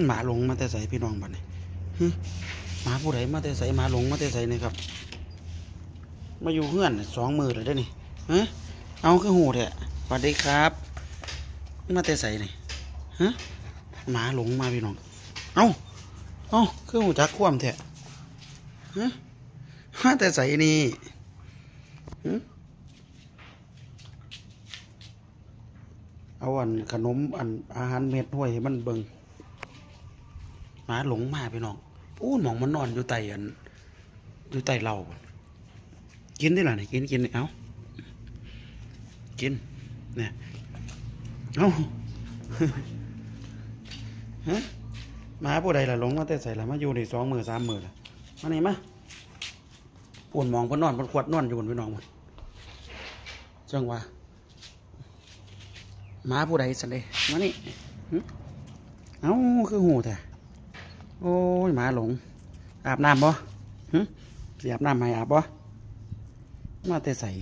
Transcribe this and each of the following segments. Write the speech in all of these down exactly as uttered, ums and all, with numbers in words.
หมาหลงมาแต่ใส่พี่น้องบัดนี้หมาผู้ใดมาแต่ใส่หมาหลงมาแต่ใส่นี่ครับมาอยู่เฮือนสองมือเลยได้นี่ฮะเอาคือหูแท้สวัสดีครับมาแต่ใส่นี่ฮะหมาหลงมาพี่น้องเอาเอาคือหูจักคว่ำแท้ฮะมาแต่ใส่นี่เอาอันขนมอันอาหารเม็ดห้วยให้มันเบิ่งหมาหลงมาพี่น้องพูดมองมันนอนอยู่ใต้อันอยู่ใต้เรากินได้หรอเนี่ยกินกินเอากินเนี่ยเอาฮะหมาผู้ใดล่ะหลงมาแต่ใส่ละมาอยู่ในสองมือสามมือละมาไหนมาปวดมองพนนอนพนขวดนอนอยู่บนพี่น้องมันจังวะหมาผู้ใดสันเดมานี่เอ้าคือหูแต่โอ้ยหมาหลงอาบน้ำบ่สิอาบน้ำให้อาบบ่มาแต่ใส่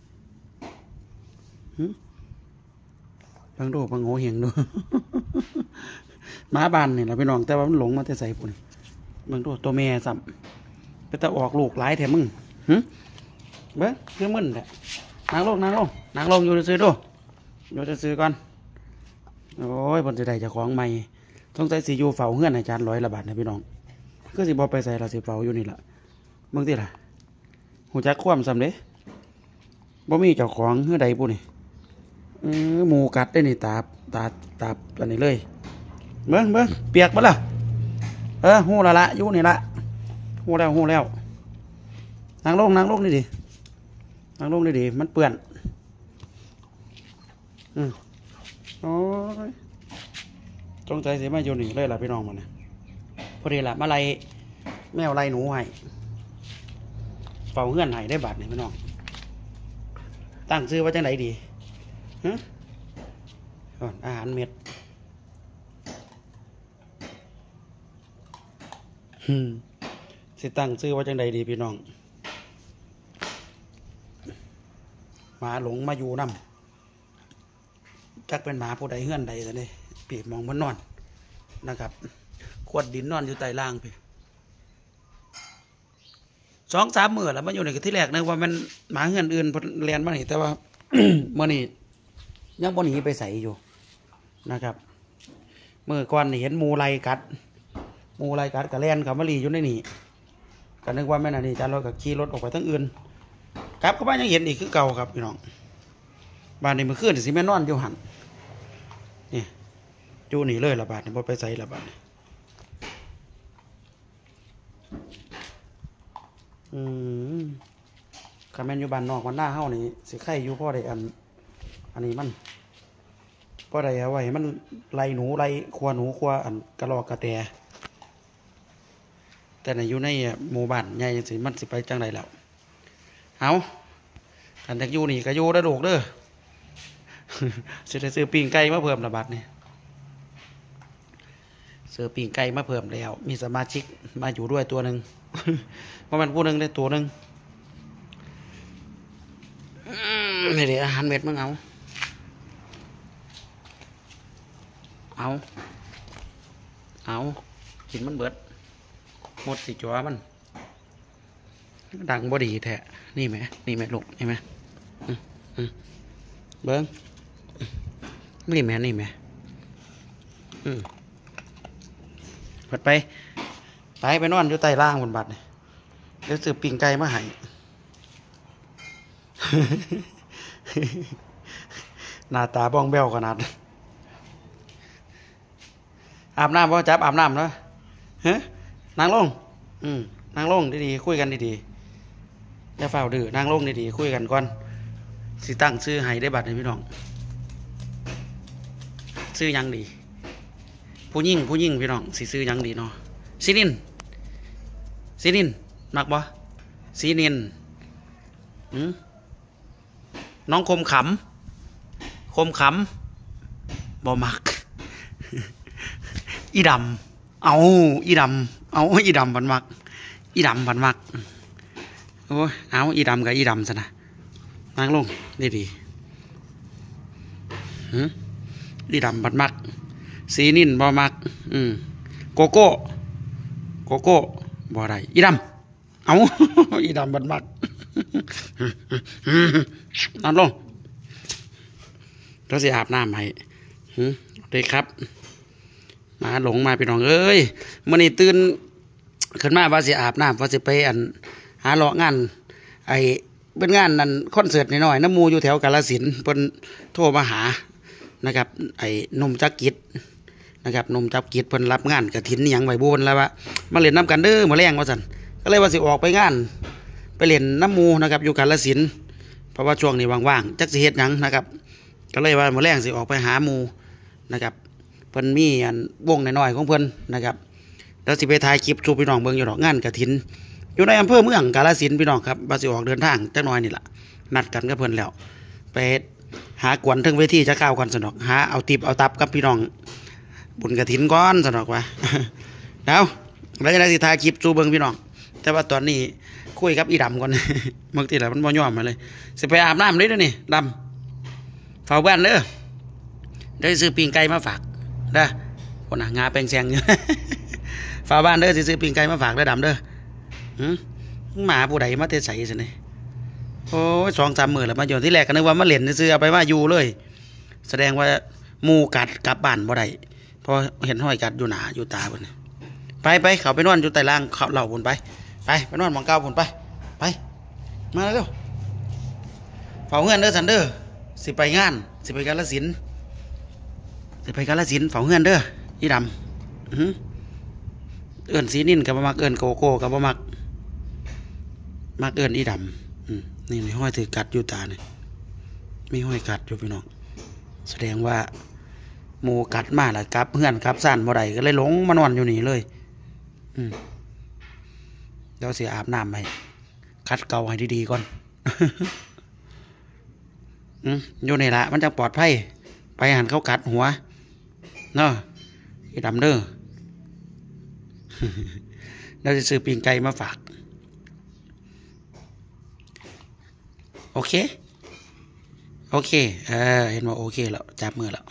บางโดบางโง่เหียงดูหมาบานนี่แหละพี่น้องแต่ว่ามันหลงมาแต่ใส่ปุ่นบางโดตัวแม่ซ้ำไปแต่ออกลูกหลายแถมมึงเบ้อคือมึนแหละนางลงนางลงนางลงอยู่ซื้อดูอยู่จะซื้อก่อนโอ้ยบนจะได้จะของใหม่ต้องใส่สียูเฝ้าเงื่อนอาจารย์ร้อยละบาทนะพี่น้องก็สิบอไปใส่เราสิเฝ้าอยู่นี่แหละมึงที่ล่ะหูจักคว่ำซ้ำเด้บ่มีเจ้าของเฮือใดปุ่นนี่หมูกัดได้นี่ตาตาตาอันนี้เลยเบิ้งเบิ้งเปียกปะล่ะเออหูละละอยู่นี่ละหูแล้วหูแล้วนางลงนางลงนี่ดินางลงนี่ดิมันเปื่อนอืมโอ้ยจงใจเสียมาอยู่นี่เลยล่ะพี่น้องมันนะพอดีละมาไล่แมวไล่หนูให้เฝ้าเงื่อนให้ได้บาทนี่พี่น้องตั้งชื่อว่าจังไหนดีฮะอาหารเม็ดสิตั้งชื่อว่าจังใดดีพี่น้องหมาหลงมาอยู่น้ำจักเป็นหมาผู้ใดเฮือนใดแต่นี่ปีมองมันนอนนะครับขวดดินนอนอยู่ใต้ล่างพี่สองสามมื้อแล้วมาอยู่ในที่แรกนึกว่ามันหมาเฮือนอื่นเรียนมาหนิแต่ว่า เมื่อนี้ยังบ่หนีไปใส่อยู่นะครับเมื่อก่อนเห็นมูไรกัดมูไรกัดกับแลนกับมะลีอยู่ในนี่ก็นึกว่าแม่น่ะนี่จานรถกับขี่รถออกไปทั้งอื่นกลับเข้าบ้านยังเห็นอีกคือเก่าครับพี่น้องบ้านในเมื่อคืนสิแม่นอนอยู่หันนี่จูหนีเลยละบาทนี่บ่ไปใส่ละบาทนี่อืมคาแมนอยู่บ้านนอกวันหน้าเฮ้านี่สิไข่อยู่พ่อได้อันอันนี้มันพ่อได้เอาไว้มันไล่หนูไล่ครัวหนูครัวอันกระรอกกระแตแต่ในอยู่ในหมู่บ้านใหญ่ยังสิมันสิไปจังไรแล้วเอาอันจากอยู่นี่ก็อยู่ได้โดกเด้อสิได้ซื้อปิ้งไก่มาเพิ่มระบาดนี่ซื้อปิ้งไก่มาเพิ่มแล้วมีสมาชิกมาอยู่ด้วยตัวหนึ่งเพราะมันผู้หนึ่งได้ตัวหนึ่งนี่เดี๋ยวอาหารเม็ดมึงเอาเอาเอากินมันเบิดหมดสิจัวมันดังบอดีแท้นี่ไหมนี่ไหมลูกนี่ไหมเบิ้งนี่ไหมนี่ไหมเปิดไปไปไปนอนอยู่ใต้ล่างบนบัดเนี่ยเดี๋ยวสืบปิ่งไก่มาให้หน้าตาบ้องแบ้วขนาดอาบน้ำป่ะจับอาบน้ำเนาะฮะนางลงอืมนางลงดีๆคุยกันดีๆอย่าเฝ้าดื้อนางลงดีๆคุยกันก่อนสิตั้งชื่อให้ได้บัตรให้พี่น้องชื่อยังดีผู้ยิ่งผู้ยิ่งพี่น้องสิซื้อยังดีเนาะซีนินซีนินมักบ่ซีนินอืมน้องคมขำคมขำบ่มักอีดำเอาอีดำเอาอีดำบันมักอีดำบันมักโอ้ยเอาอีดำกับอีดำซะนะนั่งลงดีดีอีดำบันมักสีนินบ่มักอืมโกโก้โกโก้บ่ได้อีดำเอา อีดำบัดมัก นอนลงเราสิอาบน้ำให้เด็กครับมาหลงมาพี่น้องเอ้ยมื่อนี้ตื่นขึ้นมาว่าสิอาบน้ำว่าสิไปอันหาเลาะงานไอเป็นงานนั่นคอนเสิร์ตน้อยๆน้ำมูอยู่แถวกาฬสินธุ์เพิ่นโทรมาหานะครับไอ้นมจักกิจนะครับนมจักกิจเพิ่นรับงานกฐินนี่หยังไว้บุญแล้วว่ามาเล่นน้ำกันเด้อมาแรงว่าซั่นก็เลยว่าสิออกไปงานไปเล่นน้ำมูนะครับอยู่กาฬสินธุ์เพราะว่าช่วงนี้ว่างๆจักสิเฮ็ดหยังนะครับก็เลยว่ามาแรงสิออกไปหาหมู่นะครับเพิ่นมีอันวงน้อยๆของเพิ่นนะครับแล้วสิไปถ่ายคลิปชูพี่น้องเบิ่งอยู่ดอกงานกฐินอยู่ในอำเภอเมืองกาฬสินธุ์พี่น้องครับว่าสิออกเดินทางจักหน่อยนี่ล่ะนัดกันกับเพิ่นแล้วไปหากวนถึงเวทีจะข้าวก่อนสนอกหาเอาติบเอาตับกับพี่น้องบุญกฐินก้อนสนอกวะ แล้วแล้วจะได้สิถ่ายคลิปชูเบิ่งพี่น้องแต่ว่าตอนนี้คุยกับอีดำก่อน บางทีแล้วมันบ่ยอมมาเลยสิไปอาบน้ำเลยเด้อนี่ดำเฝ้าบ้านเด้อได้ซื้อปิ้งไก่มาฝากเด้อคนน่ะงาแปลงแซงอยู่ เฝ้าบ้านเด้อสิซื้อปิ้งไก่มาฝากเด้อดำเด้อหืมหมาผู้ใดมาเตะใส่สิเนี่ยโอ้ยสองสามหมื่นแล้วมาอยู่ที่แรกก็นึกว่ามาเล่นซื้อเอาไปมาอยู่เลยแสดงว่ามูกัดกลับบ้านบ่ได้พอเห็นห้อยกัดอยู่หนาอยู่ตาบนไปไปเขาไปนอนอยู่ใต้ล่างเขาเหล่าบนไปไปไปนอนมองเก้าบนไปไปมาเร็วเฝ้าเงินเด้อสันเด้อสิไปงานสิไปกาฬสินธุ์สิไปกาฬสินธุ์เฝ้าเงินเด้ออีดำเอื้อนสีนิ่นกับบ่มักเอื้อนโกโก้กับบ่มักมักเอื้อนอีดำนี่มีห้อยถือกัดอยู่ตาเนี่ยมีห้อยกัดอยู่พี่น้องแสดงว่าหมูกัดมาแล้วกับเพื่อนกับซ่านบ่ได้ก็เลยหลงมานอนอยู่นี่เลยอืมเดี๋ยวเสียอาบน้ำให้คัดเกาให้ดีๆก่อน อืมอยู่นี่ละมันจะปลอดภัยไปหันเขากัดหัวเนาะอีดำเด้อ เราจะซื้อปิ้งไก่มาฝากโอเคโอเคเออเห็นว่าโอเคแล้วจับมือแล้ว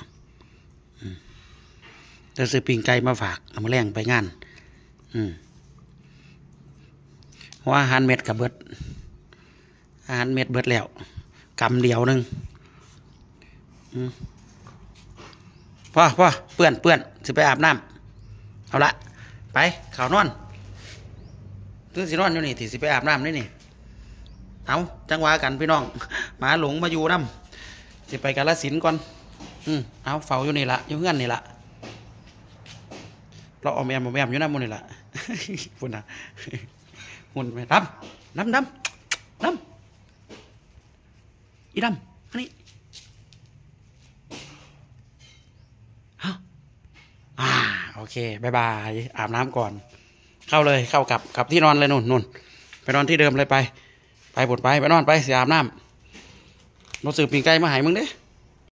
เราซื้อปิ้งไก่มาฝากเอามาแรงไปงานอืมว่าอาหารเม็ดกับเบิดอาหารเม็ดเบิดแล้วกำเดียวหนึ่งพ่อพ่อเปื่อนเปื่อนสิไปอาบน้ำเอาละไปข่าวนอนตื่นสินอนอยู่นี่ที่สิไปอาบน้ำนี่นี่เอาจังหวะกันพี่น้องหมาหลงมาอยู่น้ำสิไปกาฬสินธุ์ก่อนอืมเอาเฝ้าอยู่นี่ละอยู่เงื่อนนี่ละเราเอาแมมเอาแมมอยู่น้ำมันนี่ละพุ่นนะหุ่นไปดำดำดำดำอีดำอันนี้ฮะอ่าโอเคบายบายอาบน้ำก่อนเข้าเลยเข้ากับกับที่นอนเลยนุ่นนุ่นไปนอนที่เดิมเลยไปไปบดไปไปนอนไปเสียอาบน้ำเราสืบปีงไก่มาหายมึงเด้